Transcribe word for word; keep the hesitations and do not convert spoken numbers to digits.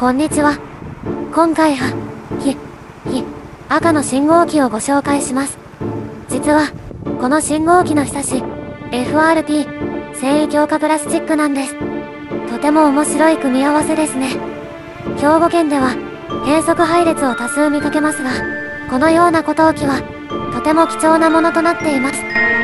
こんにちは。今回は、ひ、ひ、赤の信号機をご紹介します。実は、この信号機のひさし、エフアールティー、繊維強化プラスチックなんです。とても面白い組み合わせですね。兵庫県では、変則配列を多数見かけますが、このような古陶器は、とても貴重なものとなっています。